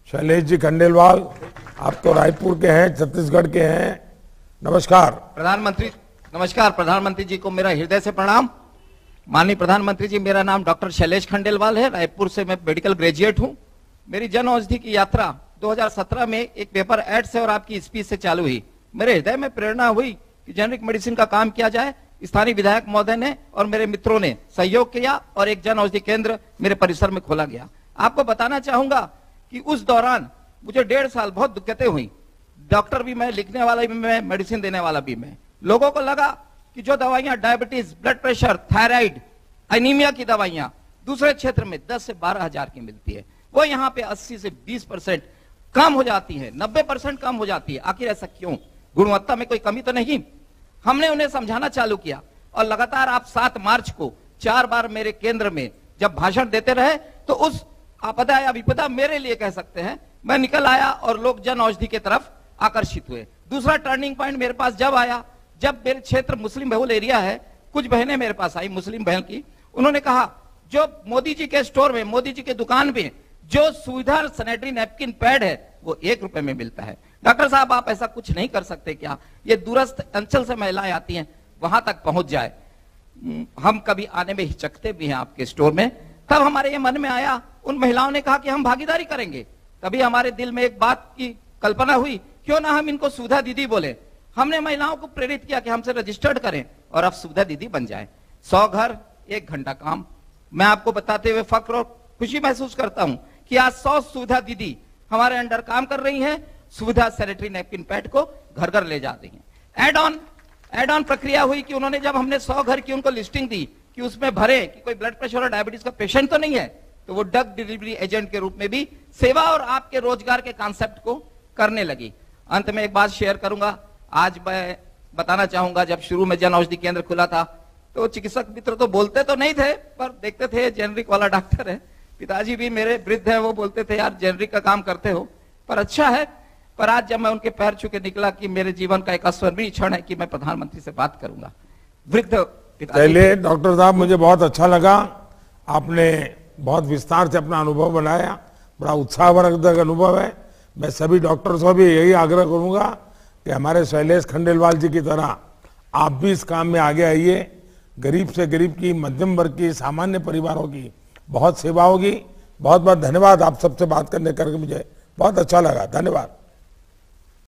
शैलेश जी खंडेलवाल, आप तो रायपुर के हैं, छत्तीसगढ़ के हैं। नमस्कार। नमस्कार प्रधानमंत्री जी को मेरा हृदय से प्रणाम। माननीय प्रधानमंत्री जी, मेरा नाम डॉक्टर शैलेश खंडेलवाल है। रायपुर से मैं मेडिकल ग्रेजुएट हूं। मेरी जन औषधि की यात्रा 2017 में एक पेपर एड से और आपकी स्पीच से चालू हुई। मेरे हृदय में प्रेरणा हुई कि जेनरिक मेडिसिन का काम किया जाए। स्थानीय विधायक महोदय ने और मेरे मित्रों ने सहयोग किया और एक जन औषधि केंद्र मेरे परिसर में खोला गया। आपको बताना चाहूंगा कि उस दौरान मुझे 1.5 साल बहुत दिक्कतें हुई। डॉक्टर भी मैं, लिखने वाला भी मैं, मेडिसिन देने वाला भी मैं। लोगों को लगा कि जो दवाइयां diabetes, blood pressure, thyroid, anaemia की दवाइयां दूसरे क्षेत्र में 10 से 12 हजार की मिलती है, वो यहाँ पे 80 से 20% कम हो जाती है, 90% कम हो जाती है। आखिर ऐसा क्यों? गुणवत्ता में कोई कमी तो नहीं? हमने उन्हें समझाना चालू किया और लगातार आप 7 मार्च को 4 बार मेरे केंद्र में जब भाषण देते रहे तो उस आपदा या विपदा मेरे लिए कह सकते हैं, मैं निकल आया और लोग जन औषधि की तरफ आकर्षित हुए। दूसरा टर्निंग पॉइंट मेरे पास जब आया, जब मेरे क्षेत्र मुस्लिम बहुल एरिया है, कुछ बहनें मेरे पास आई मुस्लिम बहन की, उन्होंने कहा जो मोदी जी के स्टोर में, मोदी जी के दुकान में जो सुविधा सैनिटरी नैपकिन पैड है वो 1 रुपए में मिलता है। डॉक्टर साहब, आप ऐसा कुछ नहीं कर सकते क्या? ये दूरस्थ अंचल से महिलाएं आती हैं, वहां तक पहुंच जाए। हम कभी आने में हिचकते भी हैं आपके स्टोर में। तब हमारे ये मन में आया, उन महिलाओं ने कहा कि हम भागीदारी करेंगे। तभी हमारे दिल में एक बात की कल्पना हुई, क्यों ना हम इनको सुविधा दीदी बोले। हमने महिलाओं को प्रेरित किया कि हमसे रजिस्टर्ड करें और अब सुविधा दीदी बन जाए। 100 घर 1 घंटा काम। मैं आपको बताते हुए फक्र और खुशी महसूस करता हूं कि आज 100 सुविधा दीदी हमारे अंडर काम कर रही हैं। सुविधा सैनिटरी नैपकिन पैड को घर घर ले जा रही हैं। एड ऑन प्रक्रिया हुई कि उन्होंने, जब हमने 100 घर की उनको लिस्टिंग दी कि उसमें भरे कि कोई ब्लड प्रेशर और डायबिटीज का पेशेंट तो नहीं है, तो वो ड्रग डिलीवरी एजेंट के रूप में भी सेवा और आपके रोजगार के कॉन्सेप्ट को करने लगी। अंत में एक बात शेयर करूंगा। आज मैं बताना चाहूंगा, जब शुरू में जन औषधि केंद्र खुला था तो चिकित्सक मित्र तो बोलते तो नहीं थे, पर देखते थे जेनरिक वाला डॉक्टर है। पिताजी भी मेरे वृद्ध है, वो बोलते थे यार जेनरिक का काम करते हो, पर अच्छा है। पर आज जब मैं उनके पैर छू के निकला कि मेरे जीवन का एक अस्वर्णीय क्षण है कि मैं प्रधानमंत्री से बात करूंगा। वृद्ध पहले डॉक्टर साहब, मुझे बहुत अच्छा लगा, आपने बहुत विस्तार से अपना अनुभव बनाया, बड़ा उत्साहवर्धक अनुभव है। मैं सभी डॉक्टर्स को भी यही आग्रह करूंगा कि हमारे शैलेश खंडेलवाल जी की तरह आप भी इस काम में आगे आइए। गरीब से गरीब की, मध्यम वर्ग की, सामान्य परिवारों की बहुत सेवा होगी। बहुत बहुत धन्यवाद। आप सबसे बात करने करके मुझे बहुत अच्छा लगा। धन्यवाद।